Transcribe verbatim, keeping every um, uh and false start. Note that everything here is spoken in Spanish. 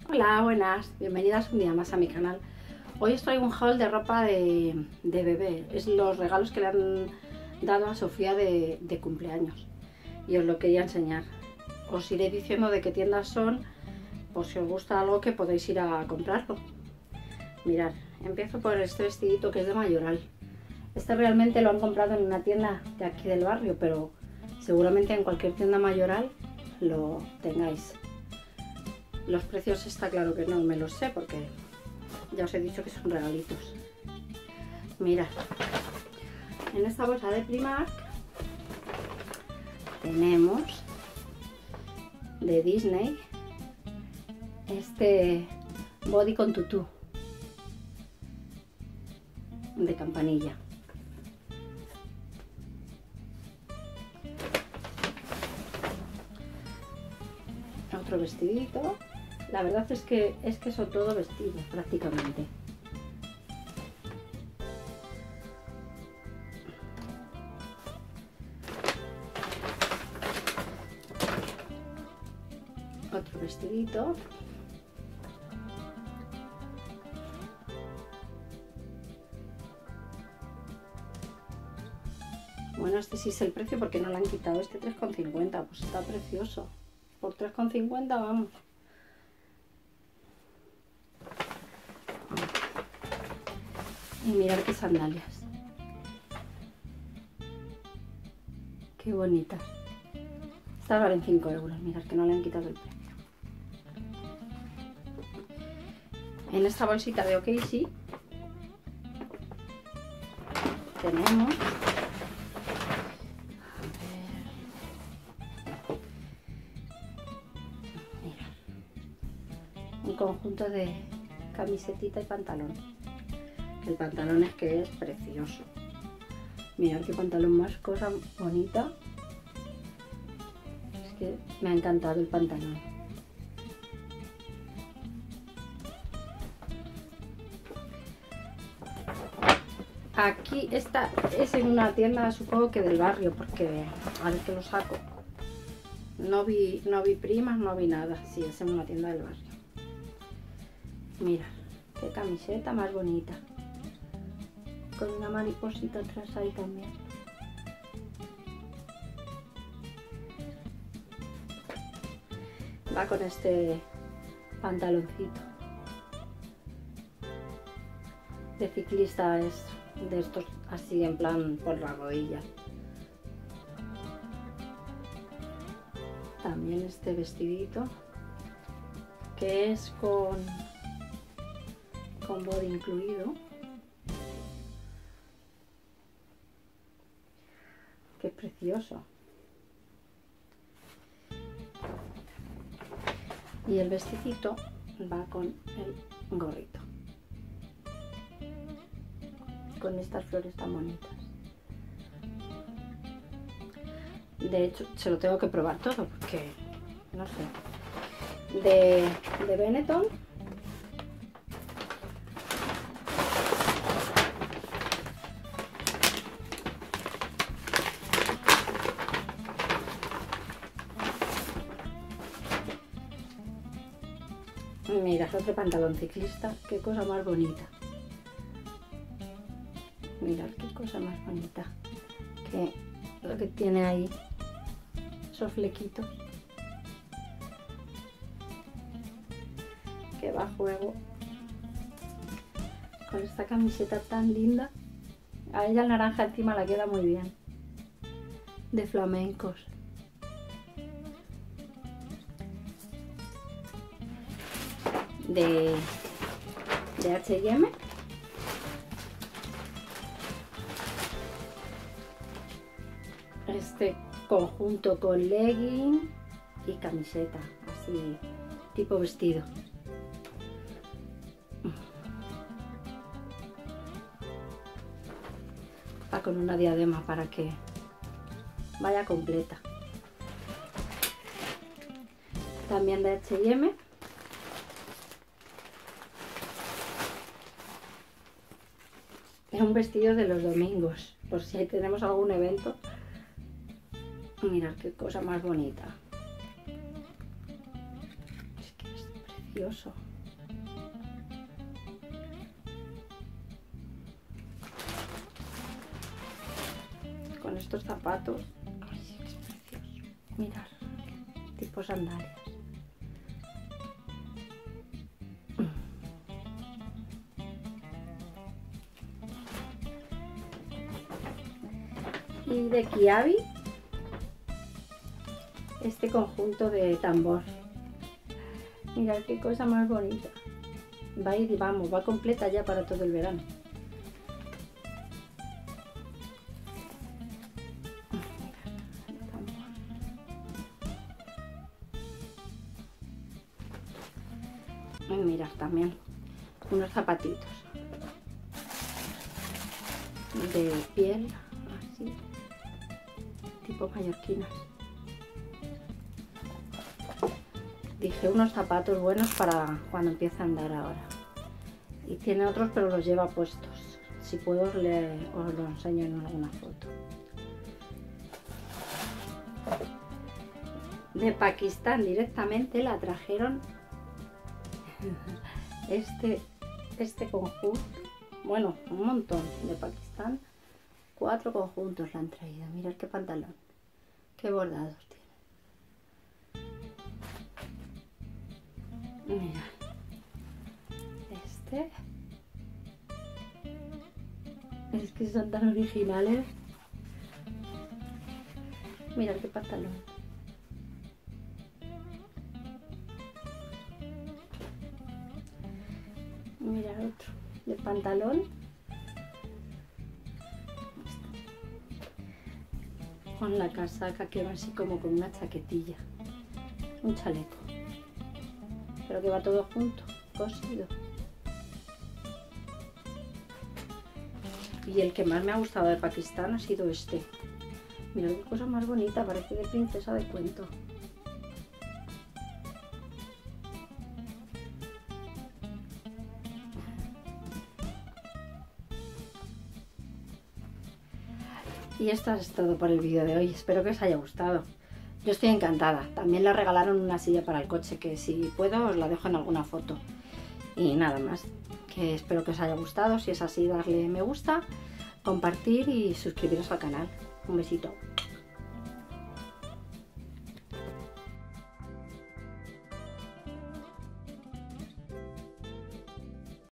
Hola, buenas, bienvenidas un día más a mi canal. Hoy os traigo un haul de ropa de, de bebé. Es los regalos que le han dado a Sofía de, de cumpleaños y os lo quería enseñar. Os iré diciendo de qué tiendas son, por si os gusta algo que podéis ir a comprarlo. Mirad, empiezo por este vestidito que es de Mayoral. Este realmente lo han comprado en una tienda de aquí del barrio, pero seguramente en cualquier tienda Mayoral lo tengáis. Los precios está claro que no me los sé porque ya os he dicho que son regalitos. Mirad, en esta bolsa de Primark tenemos de Disney este body con tutú de campanilla. Otro vestidito. La verdad es que es que son todo vestidos prácticamente. Otro vestidito. Bueno, este sí es el precio porque no lo han quitado. Este tres con cincuenta, pues está precioso. Por tres con cincuenta vamos. Y mirad qué sandalias. Qué bonitas. Estas valen cinco euros, mirad que no le han quitado el precio. En esta bolsita de Oakley tenemos un conjunto de camisetita y pantalón. El pantalón es que es precioso. Mirad qué pantalón más cosa bonita. Es que me ha encantado el pantalón. Aquí esta es en una tienda, supongo que del barrio, porque a ver que lo saco. No vi, no vi primas, no vi nada. Sí, es en una tienda del barrio. Mira, qué camiseta más bonita. Con una mariposita atrás ahí también. Va con este pantaloncito. De ciclista, es de estos así en plan por la rodilla. También este vestidito que es con, con body incluido. Qué precioso. Y el vestidito va con el gorrito. Con estas flores tan bonitas. De hecho, se lo tengo que probar todo porque, no sé. De, de Benetton. Mira, otro pantalón ciclista, qué cosa más bonita. Mirad qué cosa más bonita. Que lo que tiene ahí, esos flequitos. Que va a juego con esta camiseta tan linda. A ella el naranja encima la queda muy bien. De flamencos. De, de H y M. Este conjunto con legging y camiseta, así tipo vestido. Va con una diadema para que vaya completa. También de H y M. Es un vestido de los domingos, por si tenemos algún evento. Mirad qué cosa más bonita. Es que es precioso. Con estos zapatos. Ay, sí, que es precioso. Mirad, tipo sandalias. Y de Kiabi, este conjunto de tambor. Mirad qué cosa más bonita. Va a ir y vamos, va completa ya para todo el verano. Y mirad también unos zapatitos de piel, así, tipo mallorquinas. Dije unos zapatos buenos para cuando empiece a andar ahora. Y tiene otros pero los lleva puestos. Si puedo os, le, os lo enseño en alguna foto. De Pakistán directamente la trajeron este, este conjunto. Bueno, un montón de Pakistán. Cuatro conjuntos la han traído. Mirad qué pantalón. Qué bordados tiene. Mirad. Este. Es que son tan originales. Mirad qué pantalón. Mirad otro. De pantalón. Con la casaca que va así como con una chaquetilla. Un chaleco. Pero que va todo junto, cosido. Y el que más me ha gustado de Pakistán ha sido este. Mirad qué cosa más bonita, parece de princesa de cuento. Y esto es todo por el vídeo de hoy, espero que os haya gustado. Yo estoy encantada, también le regalaron una silla para el coche que si puedo os la dejo en alguna foto. Y nada más, que espero que os haya gustado, si es así darle me gusta, compartir y suscribiros al canal. Un besito.